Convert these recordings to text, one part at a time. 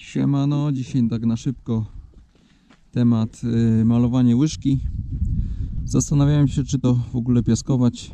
Siemano, dzisiaj tak na szybko temat malowanie łyżki. Zastanawiałem się, czy to w ogóle piaskować,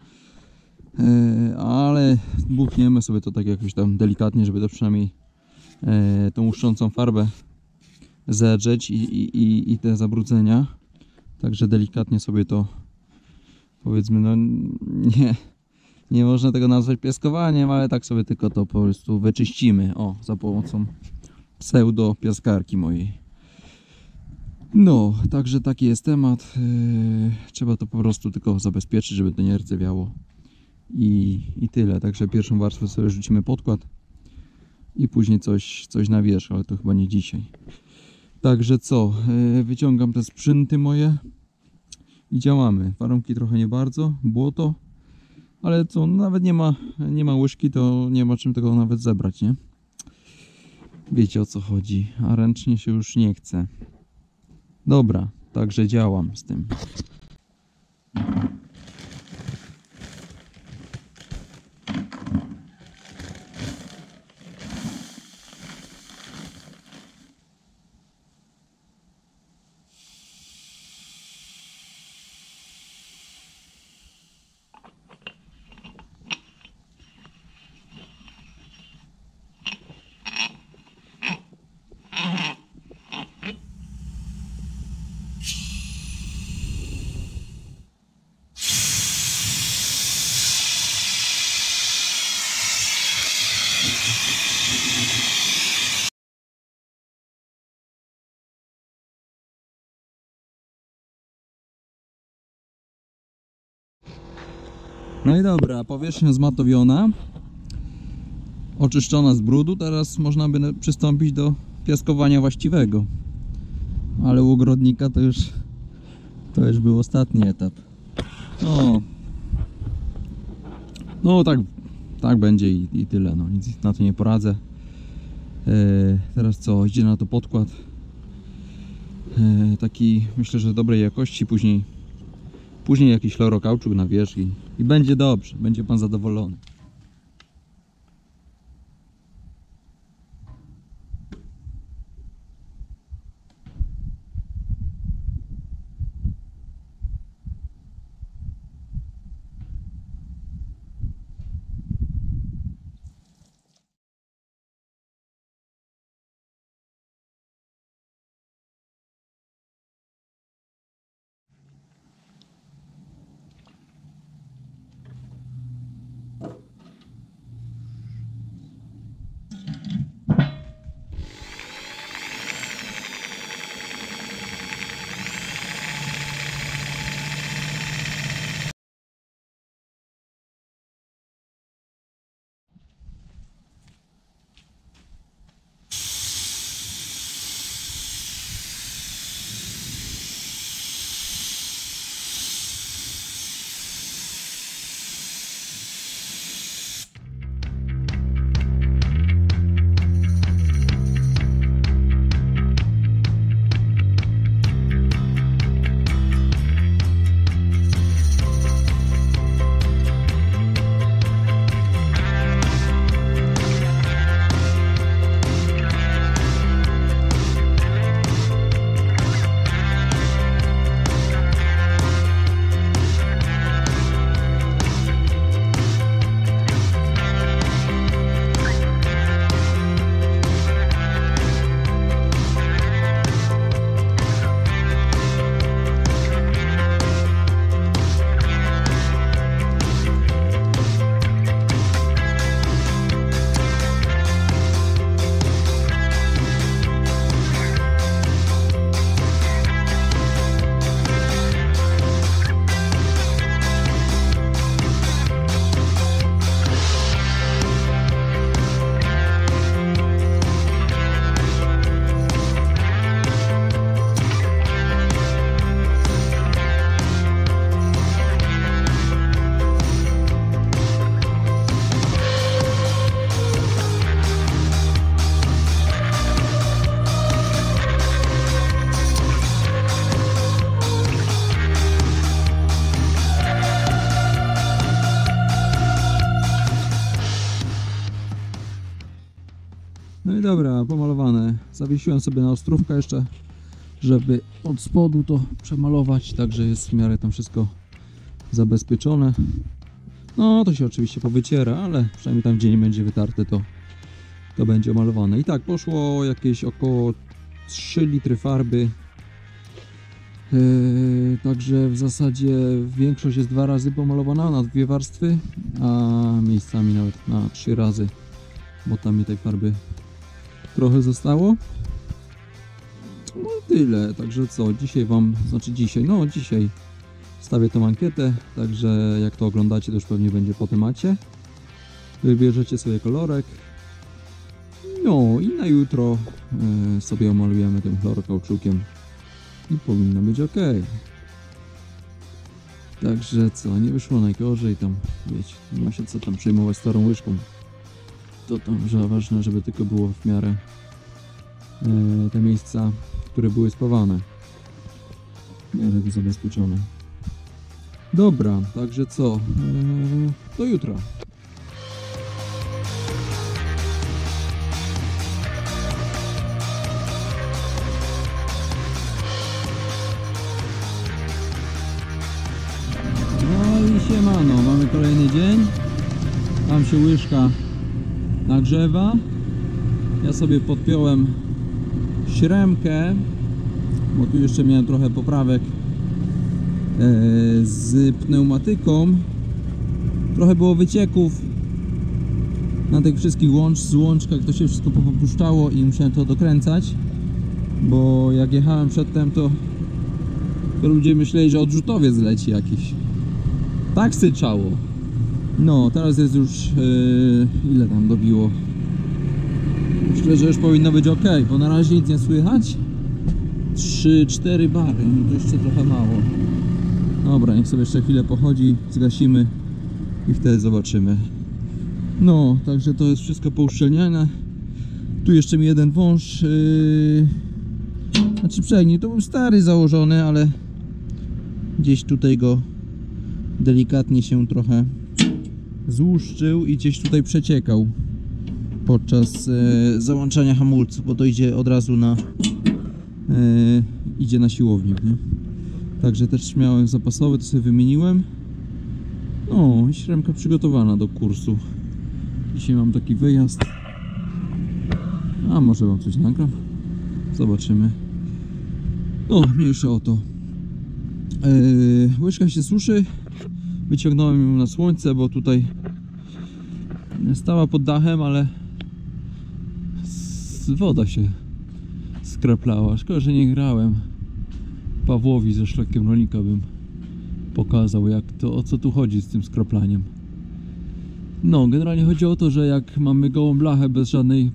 ale buchniemy sobie to tak jakoś tam delikatnie, żeby to przynajmniej tą łuszczącą farbę zedrzeć i te zabrudzenia. Także delikatnie sobie to, powiedzmy, no nie można tego nazwać piaskowaniem, ale tak sobie tylko to po prostu wyczyścimy, o, za pomocą pseudo piaskarki mojej. No, także taki jest temat. Trzeba to po prostu tylko zabezpieczyć, żeby to nie rcewiało. I tyle. Także pierwszą warstwę sobie rzucimy podkład i później coś na wierzch, ale to chyba nie dzisiaj. Także co? Wyciągam te sprzęty moje i działamy. Warunki trochę nie bardzo, błoto, ale co? Nawet nie ma łyżki, to nie ma czym tego nawet zebrać, nie? Wiecie, o co chodzi, a ręcznie się już nie chce. Dobra, także działam z tym. No i dobra, powierzchnia zmatowiona, oczyszczona z brudu. Teraz można by przystąpić do piaskowania właściwego. Ale u ogrodnika to już był ostatni etap. No tak będzie i tyle. No, nic na to nie poradzę. Teraz co? Idzie na to podkład. Taki, myślę, że dobrej jakości. Później jakiś fluorokauczuk na wierzch i będzie dobrze. Będzie pan zadowolony. No i dobra, pomalowane. Zawiesiłem sobie na ostrówkę jeszcze, żeby od spodu to przemalować, także jest w miarę tam wszystko zabezpieczone. No to się oczywiście powyciera, ale przynajmniej tam gdzie nie będzie wytarte to będzie omalowane. I tak poszło jakieś około 3 litry farby. Także w zasadzie większość jest 2 razy pomalowana na 2 warstwy, a miejscami nawet na 3 razy, bo tam mi tej farby trochę zostało. No i tyle, także co, dzisiaj dzisiaj wstawię tą ankietę, także jak to oglądacie, to już pewnie będzie po temacie. Wybierzecie sobie kolorek. No i na jutro sobie omalujemy tym chlorokauczukiem i powinno być ok. Także co, nie wyszło najgorzej, tam wiecie, nie ma się co tam przejmować starą łyżką. To tam, że ważne, żeby tylko było w miarę te miejsca, które były spawane, w miarę zabezpieczone. Dobra, także co, do jutra. No i siemano, mamy kolejny dzień. Tam się łyżka nagrzewa. Ja sobie podpiąłem śremkę, bo tu jeszcze miałem trochę poprawek z pneumatyką. Trochę było wycieków na tych wszystkich złączkach, to się wszystko popuszczało i musiałem to dokręcać, bo jak jechałem przedtem, to ludzie myśleli, że odrzutowiec leci jakiś. Tak syczało. No, teraz jest już ile tam dobiło? Myślę, że już powinno być ok, bo na razie nic nie słychać. 3-4 bary, no to jeszcze trochę mało. Dobra, niech sobie jeszcze chwilę pochodzi, zgasimy i wtedy zobaczymy. No, także to jest wszystko pouszczelniane. Tu jeszcze mi jeden wąż, znaczy przedni, to był stary założony, ale gdzieś tutaj go delikatnie się trochę złuszczył i gdzieś tutaj przeciekał podczas załączania hamulców, bo to idzie od razu idzie na siłownik, nie? Także też miałem zapasowy, to sobie wymieniłem. No i śremka przygotowana do kursu. Dzisiaj mam taki wyjazd. A może wam coś nagram? Zobaczymy. No, mniejsza o to. Łyżka się suszy. Wyciągnąłem ją na słońce, bo tutaj stała pod dachem, ale woda się skraplała. Szkoda, że nie grałem. Pawłowi ze szlakiem rolnika bym pokazał, o co tu chodzi z tym skraplaniem. No, generalnie chodzi o to, że jak mamy gołą blachę bez żadnej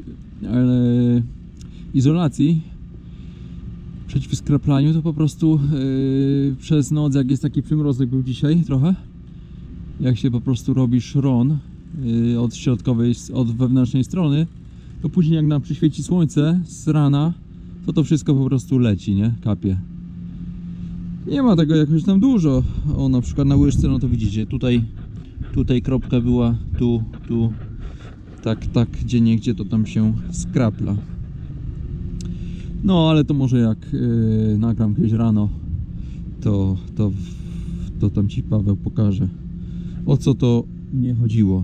izolacji przeciw skraplaniu, to po prostu przez noc, jak jest taki przymrozek, był dzisiaj trochę, jak się po prostu robi szron od środkowej, od wewnętrznej strony, to później jak nam przyświeci słońce z rana, to wszystko po prostu leci, nie? Kapie. Nie ma tego jakoś tam dużo. O, na przykład na łyżce, no to widzicie, tutaj kropka była, tu, tak, gdzieniegdzie to tam się skrapla. No, ale to może jak nagram kiedyś rano, to tam ci Paweł pokaże, o co to nie chodziło.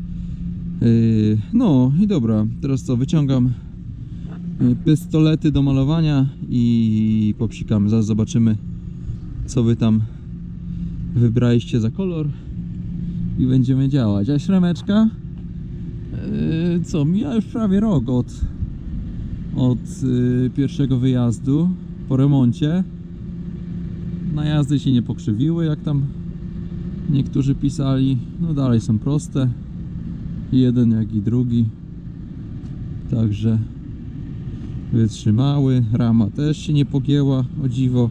No i dobra, teraz co, wyciągam pistolety do malowania i popsikamy. Zaraz zobaczymy, co wy tam wybraliście za kolor i będziemy działać. A śremeczka, co, mija już prawie rok od pierwszego wyjazdu po remoncie. Najazdy się nie pokrzywiły, jak tam niektórzy pisali. No dalej są proste, jeden jak i drugi, także wytrzymały. Rama też się nie pogięła, o dziwo,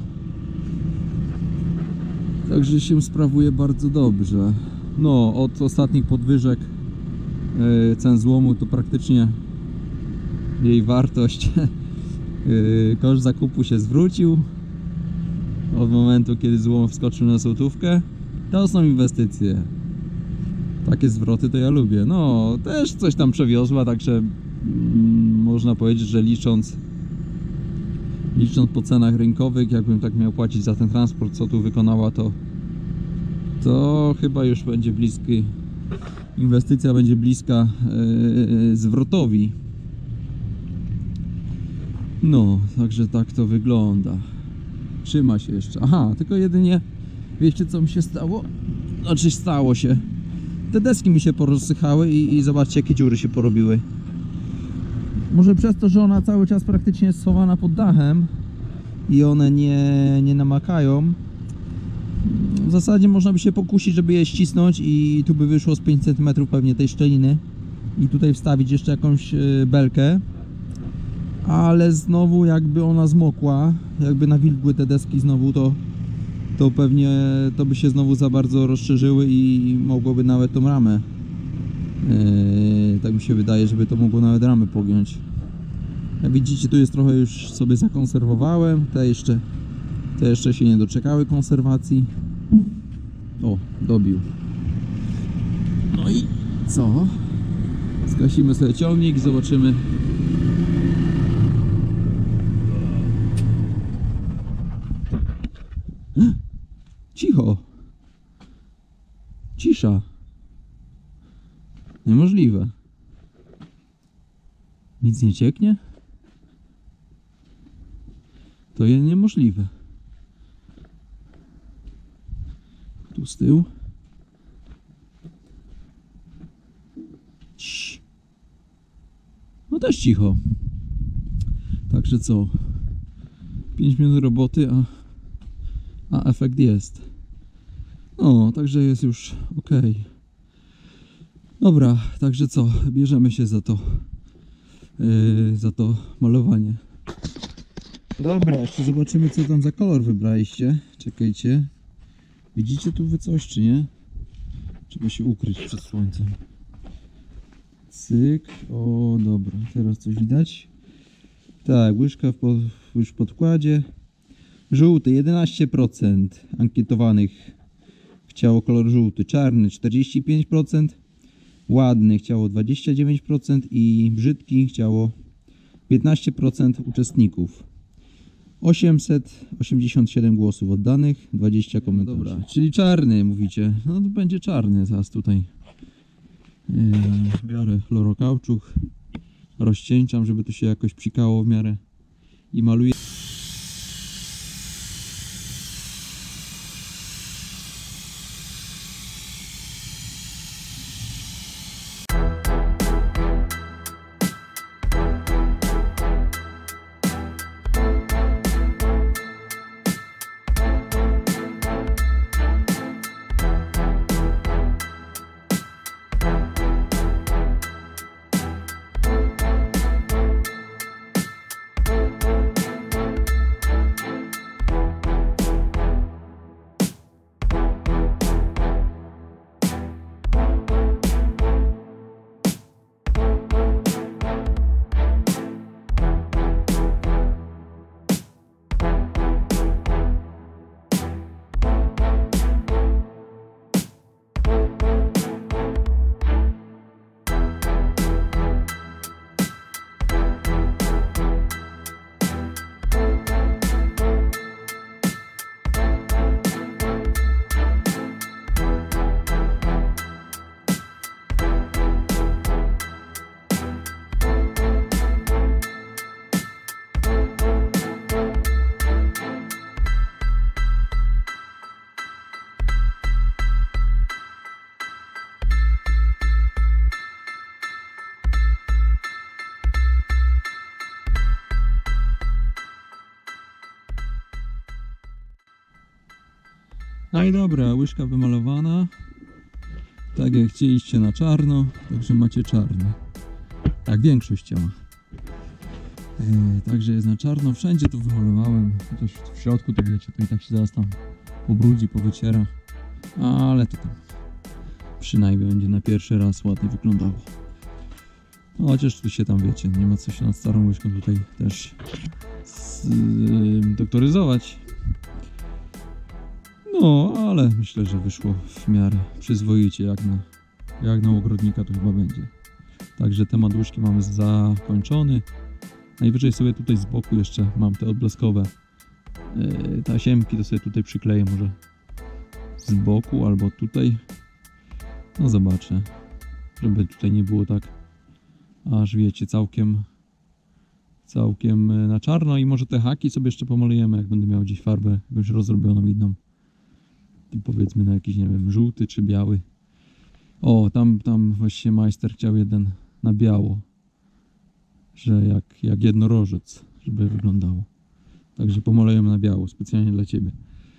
także się sprawuje bardzo dobrze. No, od ostatnich podwyżek cen złomu to praktycznie jej wartość, koszt zakupu się zwrócił od momentu, kiedy złom wskoczył na złotówkę. To są inwestycje. Takie zwroty to ja lubię. No, też coś tam przewiozła, także można powiedzieć, że licząc po cenach rynkowych, jakbym tak miał płacić za ten transport, co tu wykonała, to chyba już będzie bliski, inwestycja będzie bliska zwrotowi. No, także tak to wygląda. Trzyma się jeszcze. Aha, tylko jedynie wiecie, co mi się stało? Znaczy stało się. Te deski mi się porozsychały i zobaczcie, jakie dziury się porobiły. Może przez to, że ona cały czas praktycznie jest schowana pod dachem i one nie namakają. W zasadzie można by się pokusić, żeby je ścisnąć i tu by wyszło z 5 cm pewnie tej szczeliny i tutaj wstawić jeszcze jakąś belkę. Ale znowu jakby ona zmokła, jakby nawilgły te deski znowu, to pewnie to by się znowu za bardzo rozszerzyły i mogłoby nawet tą ramę, tak mi się wydaje, żeby to mogło nawet ramę pogiąć. Jak widzicie, tu jest trochę już sobie zakonserwowałem, te jeszcze się nie doczekały konserwacji. O, dobił. No i co? Zgasimy sobie ciągnik, zobaczymy. Cicho. Cisza. Niemożliwe. Nic nie cieknie? To jest niemożliwe. Tu z tyłu. Cii. No też cicho. Także co? 5 minut roboty, a efekt jest. No, także jest już ok. Dobra, także co? Bierzemy się za to malowanie. Dobra, jeszcze zobaczymy, co tam za kolor wybraliście. Czekajcie. Widzicie tu wy coś, czy nie? Trzeba się ukryć przed słońcem. Cyk. O, dobra. Teraz coś widać? Tak, łyżka już w podkładzie. Żółty 11% ankietowanych chciało kolor żółty, czarny 45%, ładny chciało 29% i brzydki chciało 15% uczestników. 887 głosów oddanych, 20 komentarzy. Dobra, czyli czarny mówicie. No to będzie czarny, zaraz tutaj biorę chlorokauczuk, rozcieńczam, żeby to się jakoś psikało w miarę i maluję. No i dobra, łyżka wymalowana. Tak jak chcieliście na czarno, także macie czarno. Tak większość ciała. Także jest na czarno. Wszędzie to wymalowałem. Chociaż w środku to wiecie, to i tak się zaraz tam pobrudzi, powyciera. Ale to tam przynajmniej będzie na pierwszy raz ładnie wyglądało. No, chociaż tu się tam wiecie, nie ma co się nad starą łyżką tutaj też doktoryzować. No, ale myślę, że wyszło w miarę przyzwoicie, jak na ogrodnika to chyba będzie. Także temat łyżki mamy zakończony. Najwyżej sobie tutaj z boku jeszcze mam te odblaskowe tasiemki, to sobie tutaj przykleję może z boku albo tutaj. No zobaczę, żeby tutaj nie było tak aż wiecie całkiem na czarno. I może te haki sobie jeszcze pomalujemy, jak będę miał gdzieś farbę jakąś rozrobioną inną. Tu powiedzmy na jakiś, nie wiem, żółty czy biały. O, tam właśnie majster chciał jeden na biało, że jak jednorożec, żeby wyglądało. Także pomalujemy na biało, specjalnie dla Ciebie.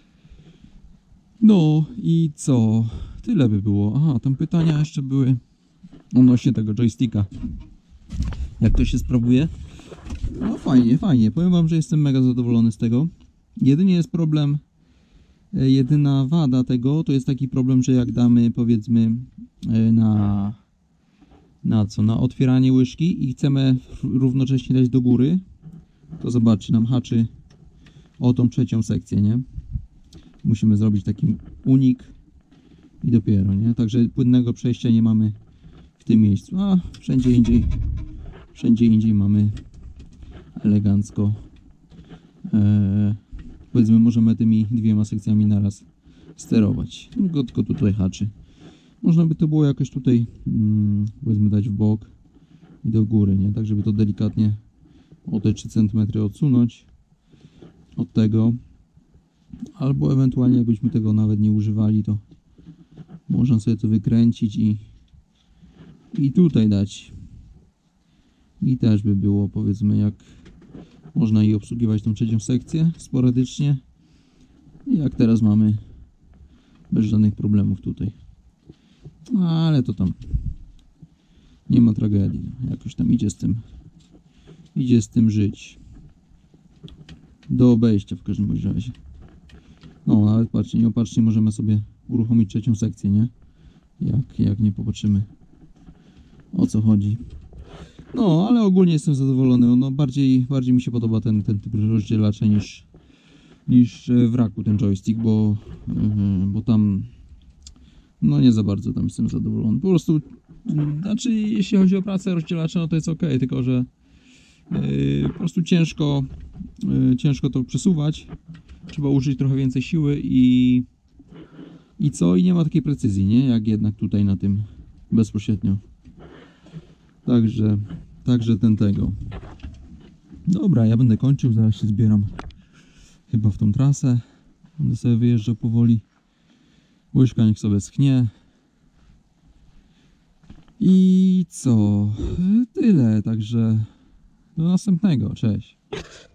No i co? Tyle by było. Aha, tam pytania jeszcze były odnośnie tego joysticka. Jak to się sprawuje? No fajnie, fajnie. Powiem Wam, że jestem mega zadowolony z tego. Jedynie jest problem, jedyna wada tego to jest taki problem, że jak damy powiedzmy na otwieranie łyżki i chcemy równocześnie dać do góry, to zobaczcie, nam haczy o tą trzecią sekcję, nie? Musimy zrobić taki unik i dopiero, nie? Także płynnego przejścia nie mamy w tym miejscu, a wszędzie indziej mamy elegancko. Powiedzmy, możemy tymi dwiema sekcjami naraz sterować. Tylko tutaj haczy. Można by to było jakoś tutaj powiedzmy dać w bok i do góry, nie? Tak żeby to delikatnie o te 3 cm odsunąć od tego. Albo ewentualnie jakbyśmy tego nawet nie używali, to można sobie to wykręcić i tutaj dać. I też by było, powiedzmy, jak można i obsługiwać tą trzecią sekcję sporadycznie. I jak teraz mamy bez żadnych problemów tutaj. Ale to tam nie ma tragedii. Jakoś tam idzie z tym żyć. Do obejścia w każdym razie. No, nawet patrzcie, nieopatrznie możemy sobie uruchomić trzecią sekcję, nie? Jak nie popatrzymy, o co chodzi. No, ale ogólnie jestem zadowolony. No, bardziej mi się podoba ten typ rozdzielacza niż w raku ten joystick, bo tam no nie za bardzo tam jestem zadowolony. Po prostu, znaczy jeśli chodzi o pracę rozdzielacza, no to jest ok, tylko że po prostu ciężko to przesuwać. Trzeba użyć trochę więcej siły i nie ma takiej precyzji, nie? Jak jednak tutaj na tym bezpośrednio. Także tego. Dobra, ja będę kończył, zaraz się zbieram chyba w tą trasę. Będę sobie wyjeżdżał powoli. Łyżka niech sobie schnie. I co? Tyle, także do następnego. Cześć.